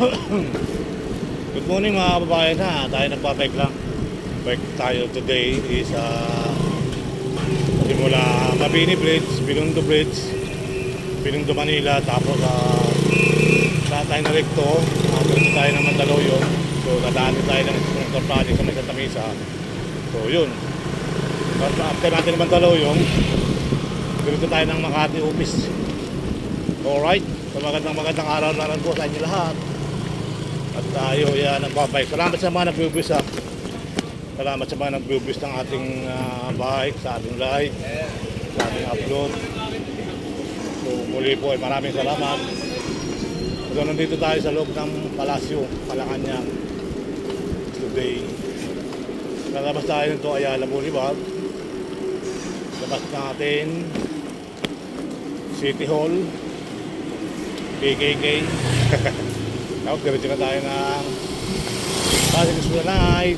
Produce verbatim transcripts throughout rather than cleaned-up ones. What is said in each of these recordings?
Good morning mga kababayan ha. Tayo nagpapike lang. Bike tayo today is uh, simula Mabini Bridge, Binondo Bridge, Binondo Manila. Tapos uh, saan tayo na recto, uh, dito tayo ng Mandaluyong. So dadaanin tayo ng Instructor Project sa may Santa Mesa. So yun, after natin ng Mandaluyong, dito tayo ng Makati Office. Alright, so magandang magandang araw na rin po sa inyo lahat. At tayo yan nagpapike. Salamat sa mga nag-viewers ha. Salamat sa mga nag-viewers ng ating uh, bike, sa ating live, sa ating upload. So muli po ay maraming salamat. So nandito tayo sa loob ng Palasyo, Malacanang today. Lalabas tayo nito Ayala Boulevard. Labas natin City Hall, K K K. Tapos diretso na tayo ng Pasig Esplanade.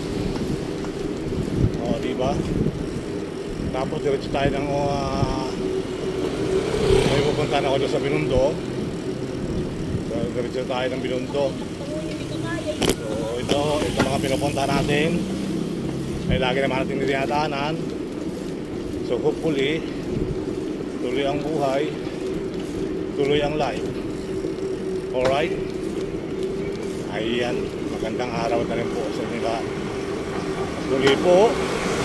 O, diba? Tapos diretso tayo ng uh, may pupunta na ako doon sa Binondo. So, diretso tayo ng Binondo. So, ito, ito mga pinupunta natin. Ay lagi naman natin dinadaanan. So, hopefully tuloy ang buhay, tuloy ang life. Alright? Ayan, magandang araw na rin po sa inyo lahat. Tuloy po,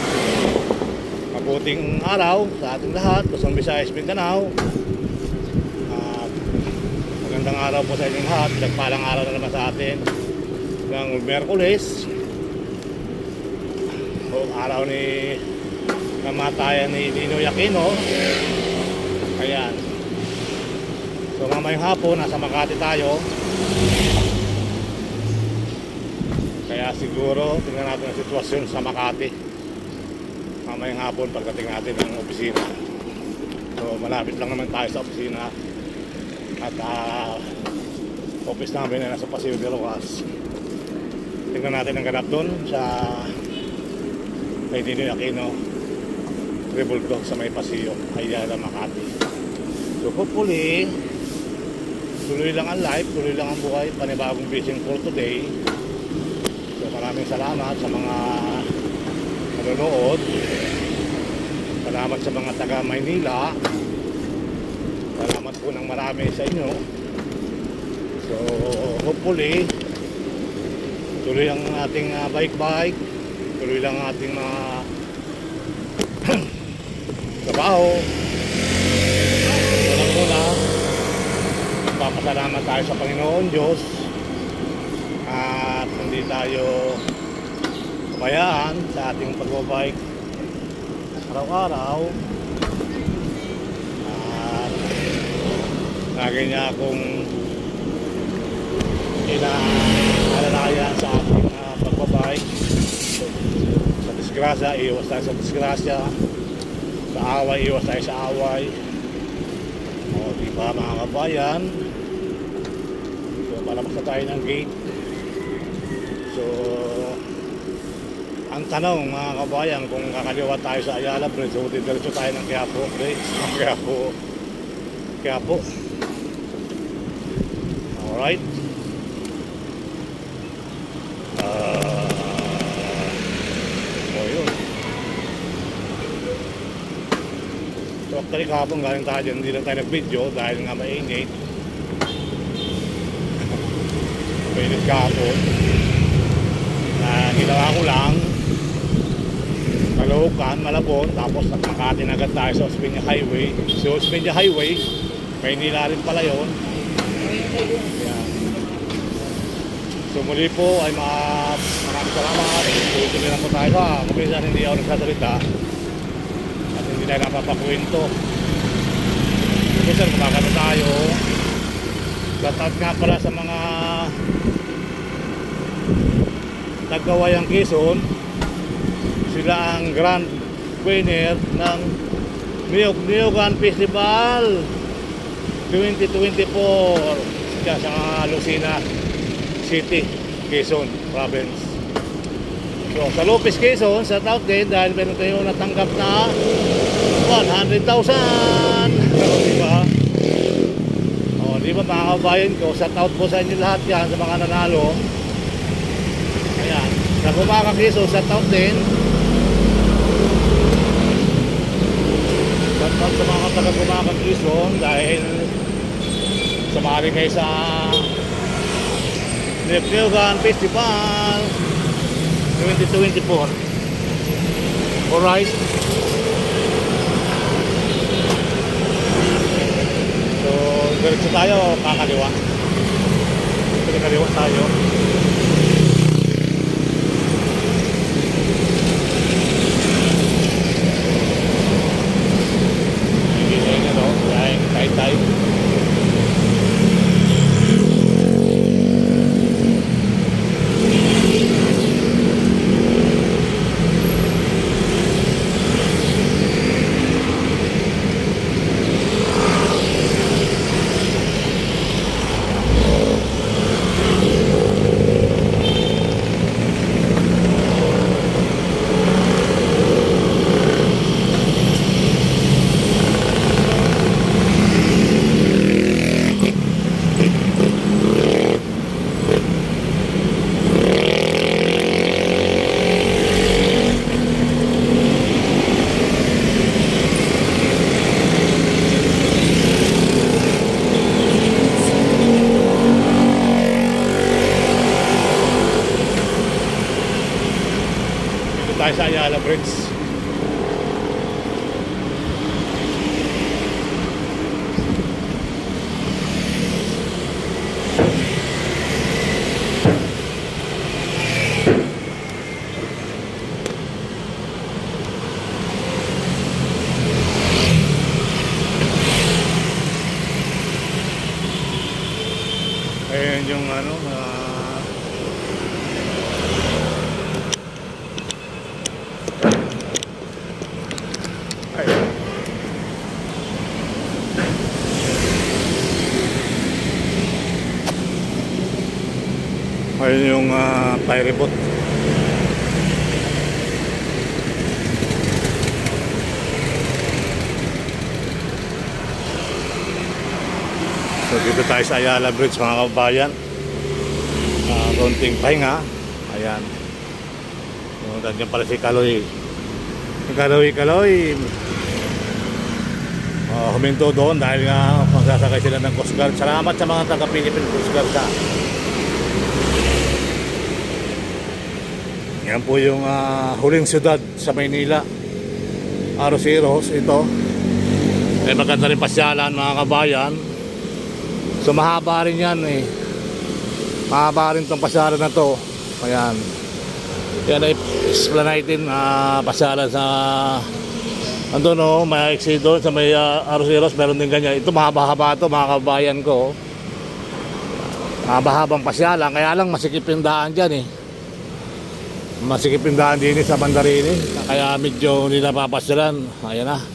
mabuting araw sa ating lahat, Luzon, Visayas, Mindanao. At magandang araw po sa inyo lahat. Nagpalang araw na naman sa atin ng Miyerkules, o araw ni kamatayan ni Ninoy Aquino. Ayan. So mamayang hapon, nasa Makati tayo. Kaya siguro tingnan natin ang sitwasyon sa Makati mamayang hapon pagdating natin ng opisina. So malapit lang naman tayo sa opisina. At uh, office namin ay nasa Paseo de Rocas. Tingnan natin ang ganap doon sa kay Ninoy Aquino Rebulto sa may Paseo, Ayala, Makati. So hopefully tuloy lang ang life, tuloy lang ang buhay. Panibagong fishing for today. So maraming salamat sa mga nanonood. Salamat sa mga taga Maynila. Salamat po ng marami sa inyo. So hopefully tuloy ang ating uh, bike-bike. Tuloy lang ang ating mga uh, trabaho. Walang muna. Papasalamat tayo sa Panginoon Diyos at hindi tayo kabayaan sa ating pagbabike araw-araw. At lagi niya akong inaalalayan sa ating uh, pagbabike. Sa disgrasya, iwas tayo sa disgrasya. Sa away, iwas tayo sa away. O diba mga kabayan? Palabas na tayo ng gate. So ang tanong mga kabayan, kung kakaliwa tayo sa Ayala Bridge, so diretso tayo ng Quiapo Bridge, Quiapo Quiapo. Alright. Uh, so yun. So actually kahapon galing tayo dyan, hindi lang tayo nag-video dahil nga mainit. Mainit kahapon na ginawa ko lang Caloocan, Malabon, tapos Makati na agad tayo sa Osmeña Highway. So Osmeña Highway, Maynila rin pala yun. Yan. So muli po ay mga maraming salamat. Tuloy-tuloy lang po tayo ha. Kumisa hindi ako nagsasalita at hindi tayo napapakwento. Kumisa kumakanta tayo. Gatag nga pala sa mga Nagkawayang Quezon. Sila ang grand winner ng Niyog Niyogan Festival twenty twenty-four sa Lucena City, Quezon Province. So sa Lopez, Quezon, sa out din dahil meron tayo natanggap na one hundred thousand. Diba? O, diba? ba mga kabayan ko, shout out po sa inyo lahat yan, sa mga nanalo. Ayan, sa Gumakakiso, shout out din. Shout out sa mga taga Gumakakiso dahil sumali kayo sa Neptune Festival twenty twenty-four. Alright. So, diretso tayo, kakaliwa. Kakaliwa tayo. Hindi na yun, no? Dahil kahit tayo. Tayo sa Ayala Bridge. Ayan yung ano, uh, ayun yung uh, ferry boat. So dito tayo sa Ayala Bridge mga kabayan. Uh, konting pahinga. Ayan. So, nandiyan pala si Kaloy. Kaloy, Kaloy. Uh, huminto doon dahil nga magsasakay sila ng Coast Guard. Salamat sa mga taga-Philippine Coast Guard sa yan po yung uh, huling siyudad sa Maynila, Arroceros. Ito ay maganda rin pasyalan mga kabayan. So mahaba rin yan eh, mahaba rin itong pasyalan na to. Ayan, yan ay Esplanade, uh, pasyalan sa ando no, may exit doon sa may uh, Arroceros, meron din ganyan. Ito mahaba-haba ito mga kabayan ko, mahaba-habang pasyalan, kaya lang masikip yung daan dyan eh. Masikip yung daan din sa Mandarini, kaya medyo hindi napapasyalan. Ayan na.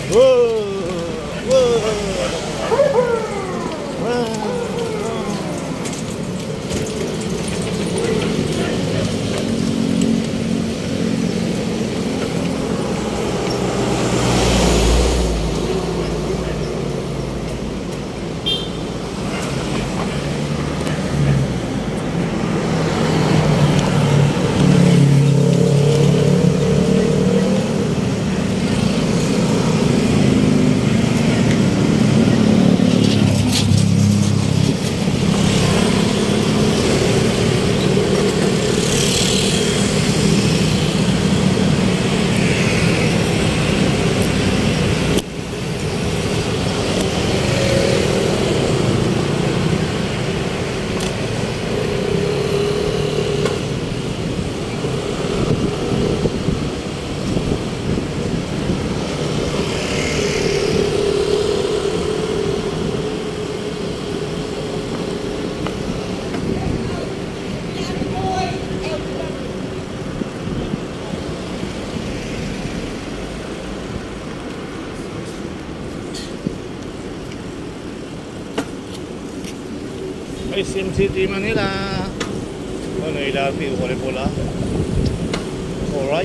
Whoa! Whoa! S M City Manila. Ano ilati kulay pula. Alright.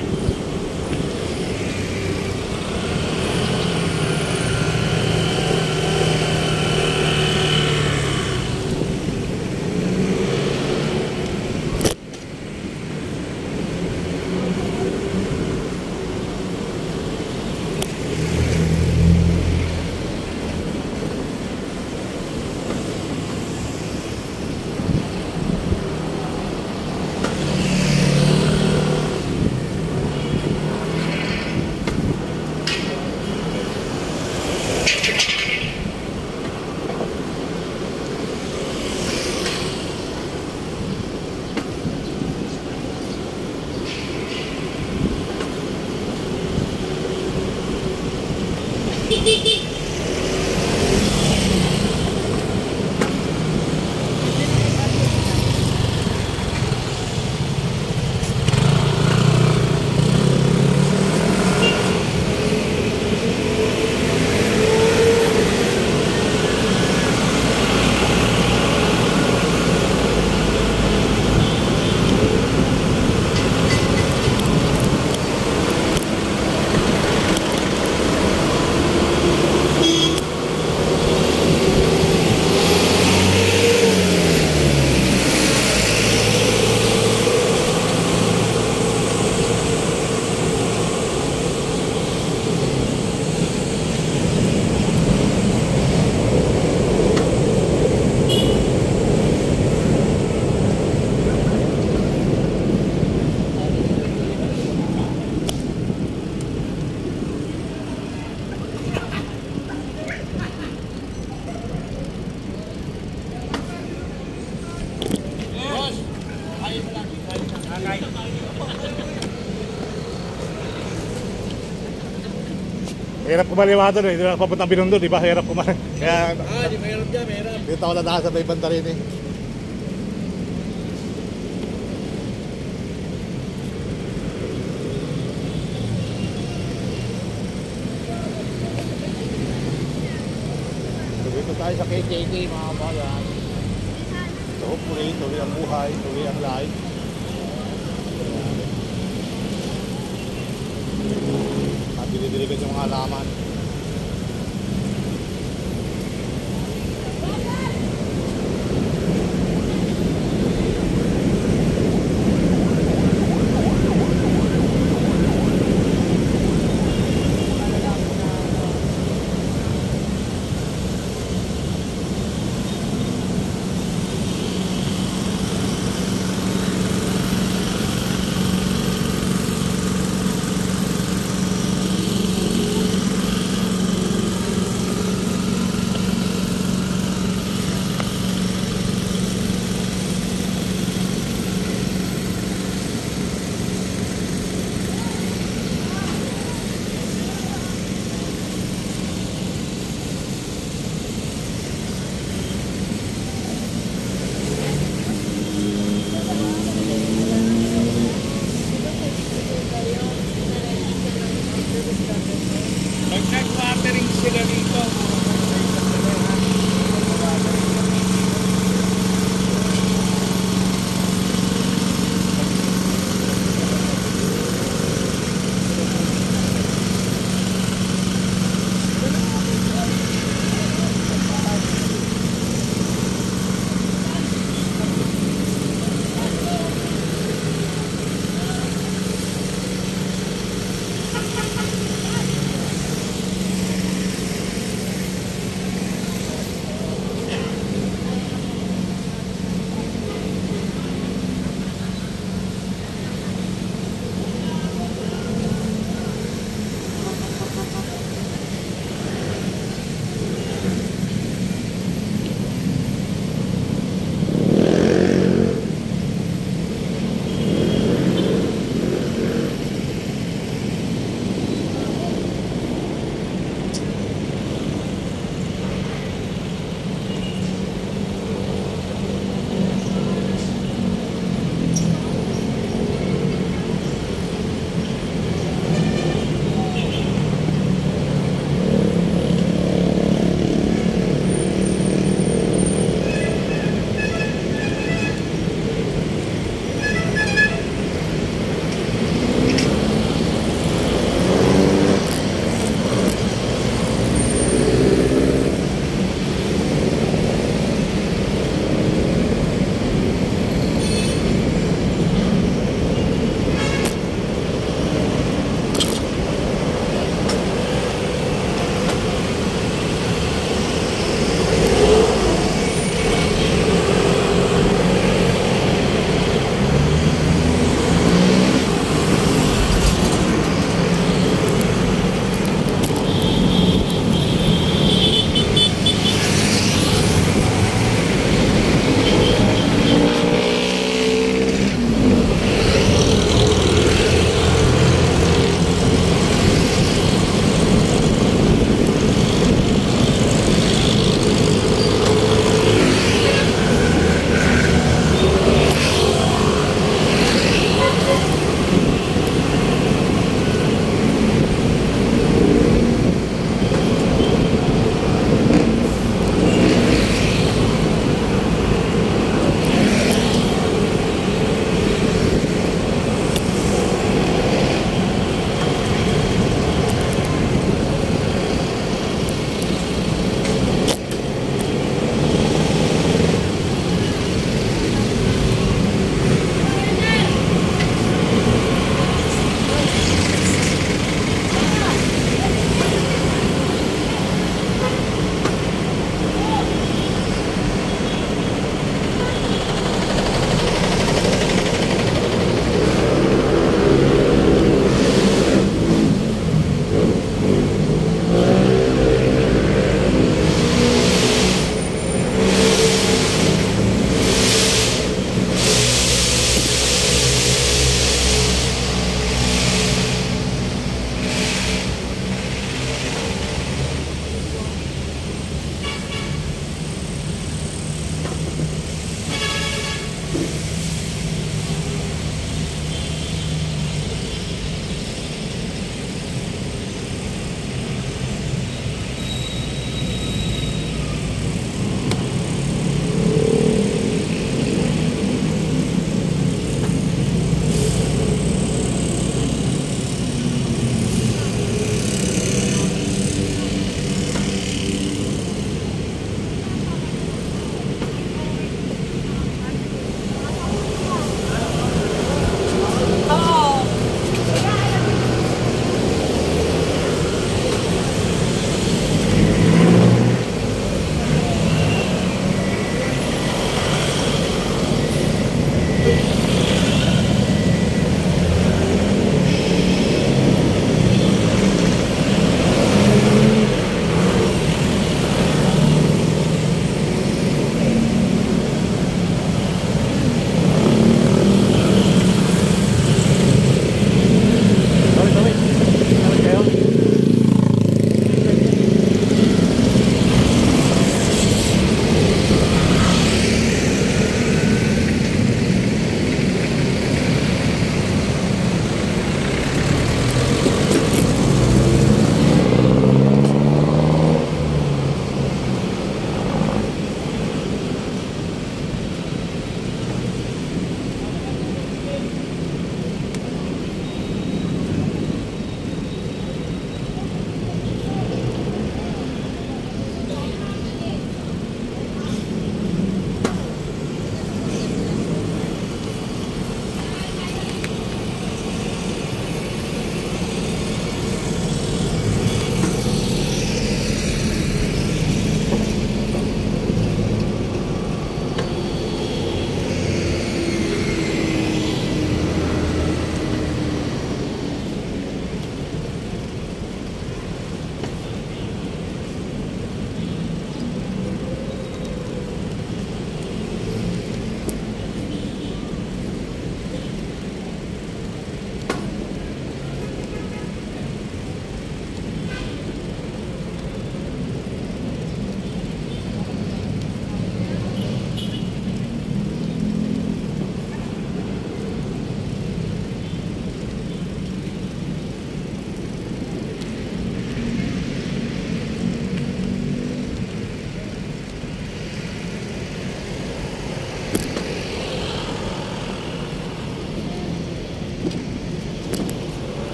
Hirap kumaliwa doon eh, papuntang Binondo, di ba? Hirap kumaliwa. Kaya, ah, di mahirap dyan, mahirap. dito ako na sa may banda rin eh. So, dito tayo sa K K K mga kabayan. So hopefully, tuloy ang buhay, tuloy ang life. At dinidiligan yung mga halaman. dito.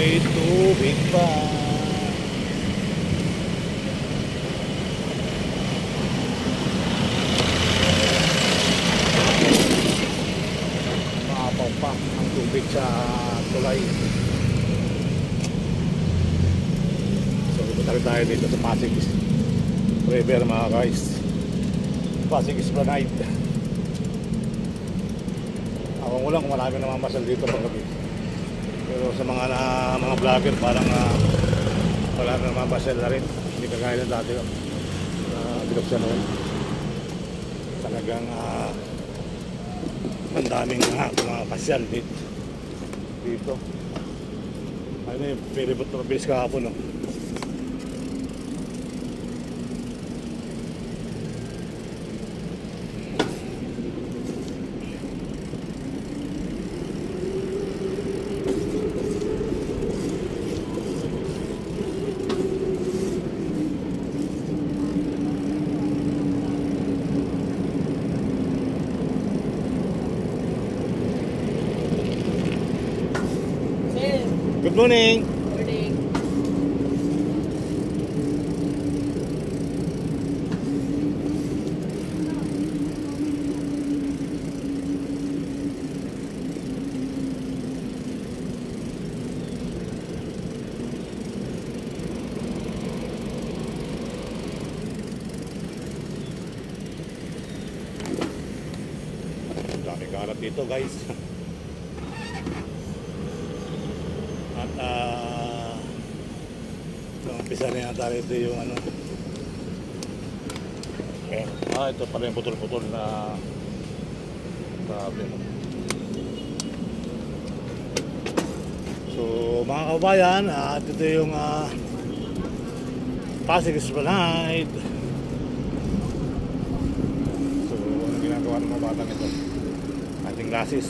may tubig pa. Maapaw pa ang tubig sa tulay. So punta tayo dito sa Pasig River mga guys. Pasig Esplanade. Ako ko lang kung marami naman masal dito pag gabi. Pero sa mga na, mga vlogger parang uh, wala na naman masal na rin. Hindi kagaya na dati lang. Uh, binuksan noon. Talagang uh, ang daming uh, mga pasyal dito. Dito. Ano yung peribot na mabilis kahapon, no? Good morning. Morning. Dami kalat dito guys. At uh, umpisa na yata ito yung ano. Okay. Ah, ito pala yung putol-putol na grabe. So mga kabayan, at uh, ito yung uh, Pasig Esplanade. So ano ginagawa ng mga batang ito? Ating glasses.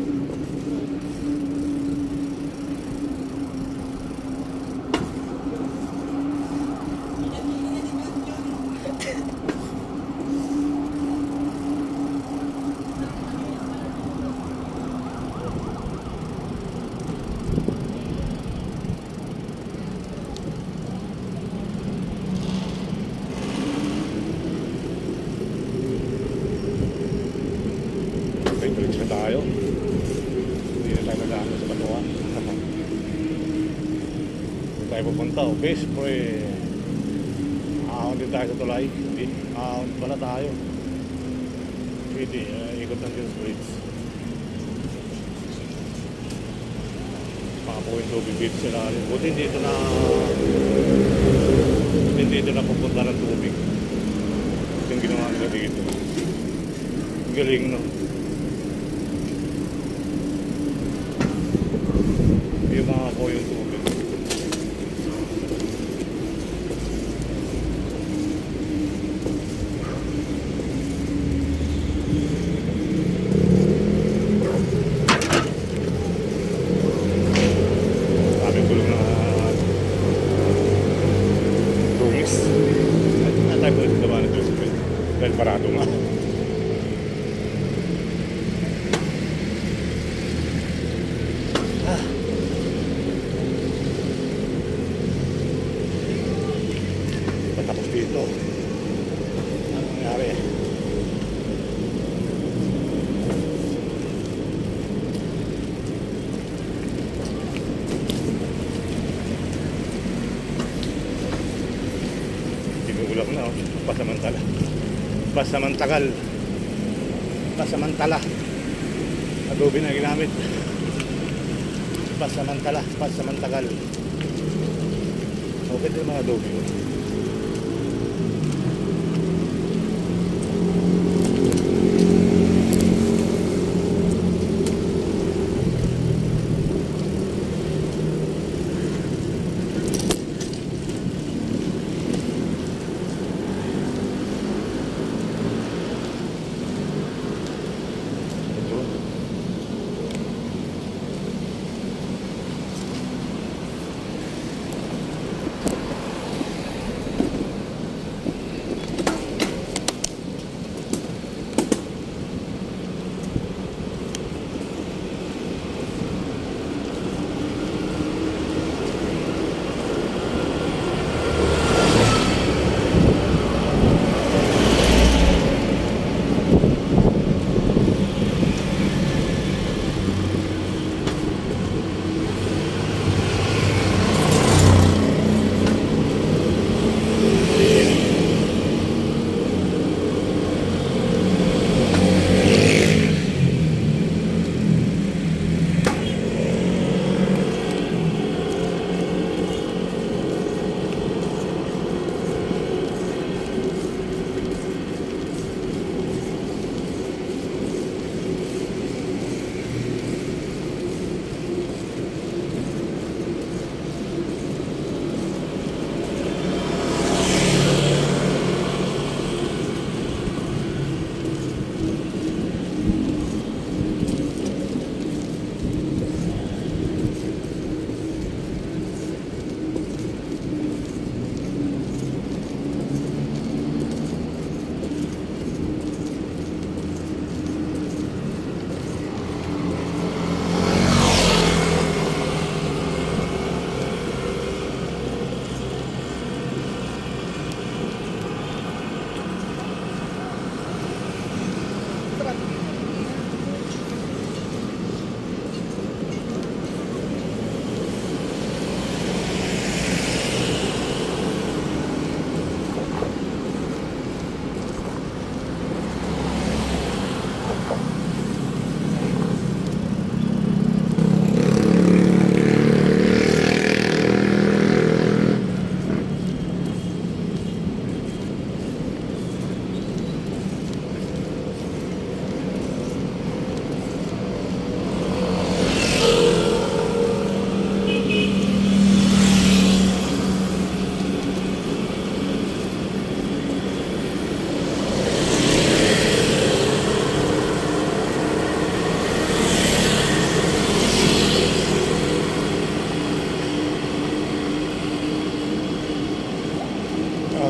Bridge na tayo. Hindi na tayo nagdaan sa Batuan. Hindi tayo pupunta. O base po eh. Ahon din tayo sa tulay. Hindi. Ahon pala tayo. Pwede. Uh, ikot ng Queens Bridge. Makapuhin tubig dito sila. Buti hindi ito na hindi ito na pupunta ng tubig. Ito yung ginawa nila dito. Galing, no? Yung mga po yung tubig. Daming gulong na tubis. At tayo po ito naman ito dahil parado nga. Tapos dito ano nangyari? Tinugulak na, oh. Pasamantala pasamantagal pasamantala adobe na ginamit. Pasamantala pasamantagal. Okay din mga adobe, oh.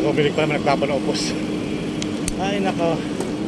Pag-umilig pa naman nagpapanopos. Ay nako.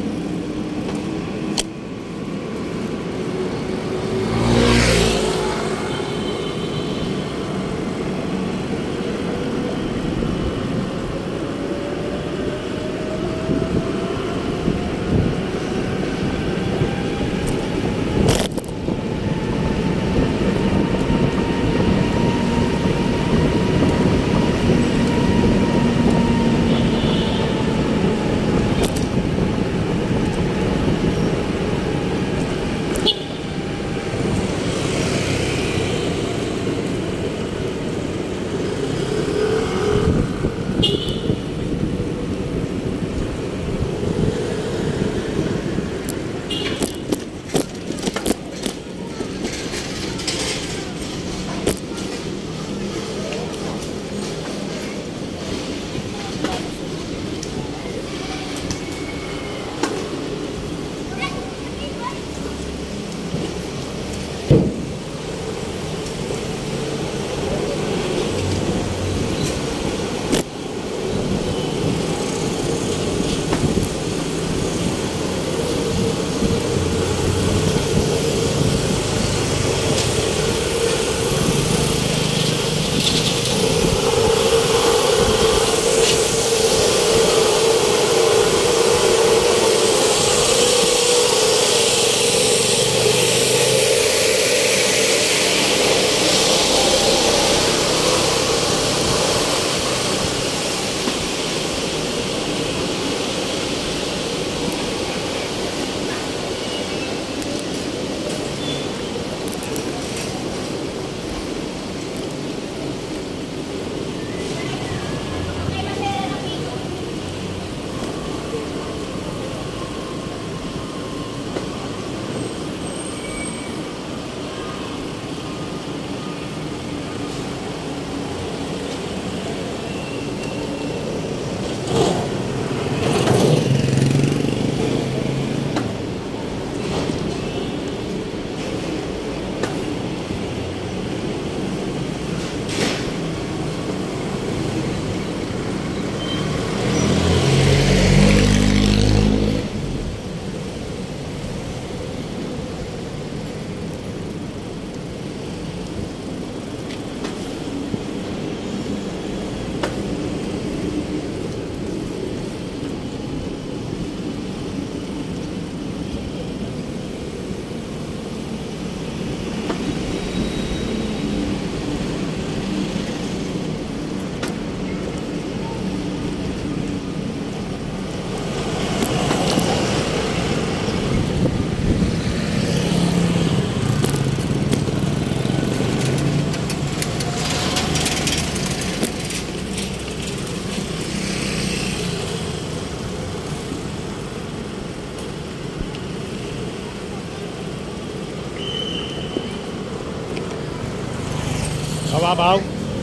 Mababaw.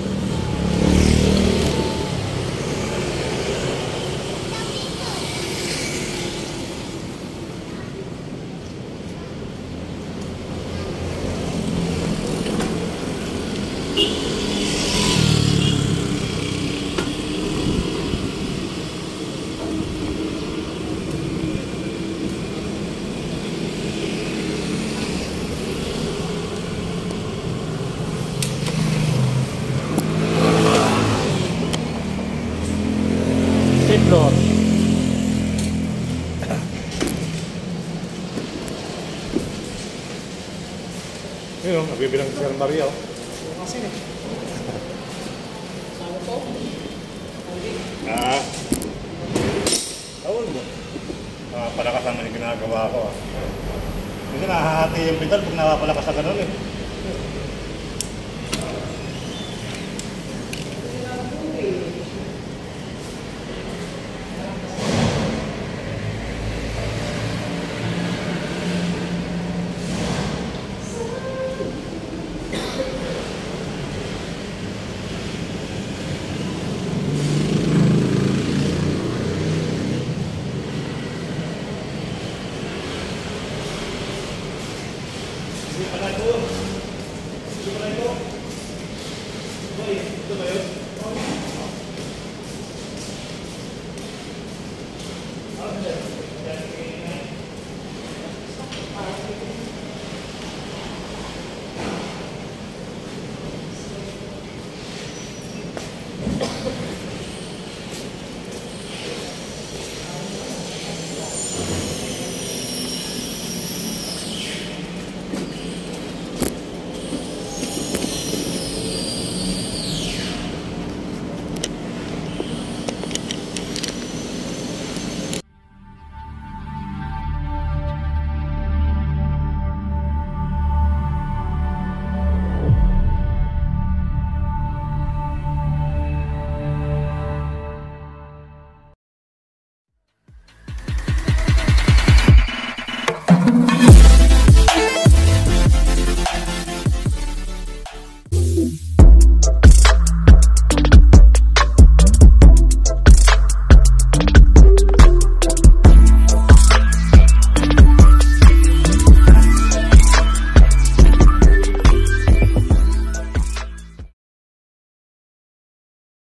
Floor. Yun o, nabibilang si Sir Maria o. Kasi eh. Saan po? Ah. Tawal mo. Ah, palakas naman yung ginagawa ko ah. Kasi nahahati yung pedal pag napapalakas sa ganun eh.